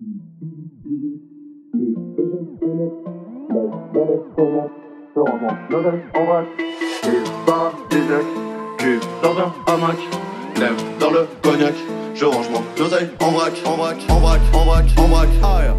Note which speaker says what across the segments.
Speaker 1: Dans un hamac, lève dans le cognac. Je range mon oseille en vrac, en vrac, en vrac, en vrac, en vrac. Aïe.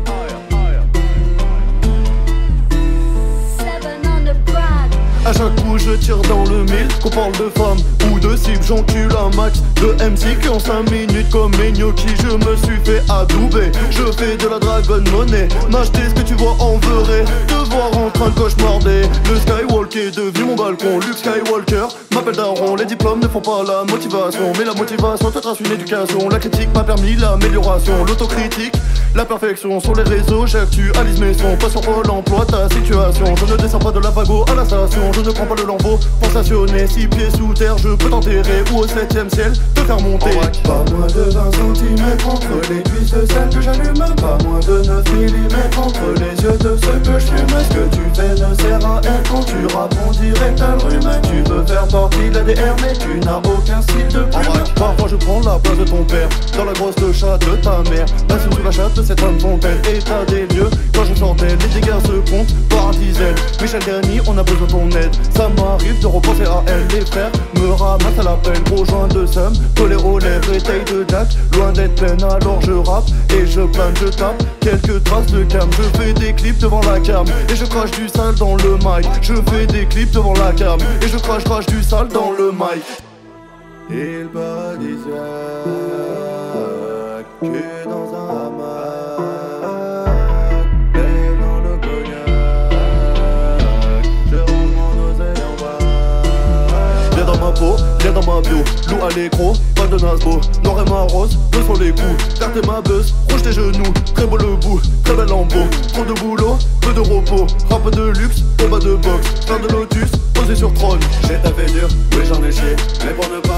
Speaker 1: A chaque coup je tire dans le mille, qu'on parle de femmes ou de cibles, j'encule un max de MC qui en 5 minutes comme les gnocchis. Je me suis fait adouber, je fais de la dragon monnaie, m'acheter ce que tu vois en vrai, te voir en train de cauchemarder. Le Skywalker est devenu mon balcon, Luke Skywalker m'appelle daron. Les diplômes ne font pas la motivation, mais la motivation te trace une éducation. La critique m'a permis l'amélioration, l'autocritique, la perfection. Sur les réseaux j'actualise mes sons, pas sur Pôle emploi ta situation. Je ne descends pas de la Vago à la station, je ne prends pas le lambeau pour stationner. 6 pieds sous terre, je peux t'enterrer ou au 7ème ciel te faire monter.
Speaker 2: Pas moins de 20 cm entre les cuisses de celle que j'allume. Pas moins de 9 mm entre les yeux de ceux que je fume. Ce que tu fais ne sert à rien quand tu rappes en direct à rhume. Tu veux faire partie de l'ADR mais tu n'as aucun style de plume.
Speaker 1: Parfois je prends la place de ton père dans la grosse chatte de ta mère. Assis sous la chatte de cette femme fontaine. État des lieux, quand je sortais les dégâts se comptent par dizaines. Michel Gagny, on a besoin de ton aide. Ça m'arrive de repenser à elle. Les frères me ramassent à l'appel. Gros joint de somme, collé aux lèvres et taille de Jack. Loin d'être pleine alors je rappe et je plane, je tape quelques traces de cam. Je fais des clips devant la cam et je crache du sale dans le mic. Je fais des clips devant la cam et je crache du sale dans le mic.
Speaker 2: Il paradisiaque que dans un hamac, lève dans le cognac, je range mon oseille en bas.
Speaker 1: Viens dans ma peau, viens dans ma bio, loup à l'écro, pas de Nasbo. Noir et ma rose, deux sur les coups, carte et ma buzz, rouge tes genoux. Très beau le bout, très bel en beau. Trop de boulot, peu de repos, rap de luxe, combat de boxe, plein de lotus, posé sur trône.
Speaker 2: J'ai tapé dur, oui j'en ai chié, mais pour ne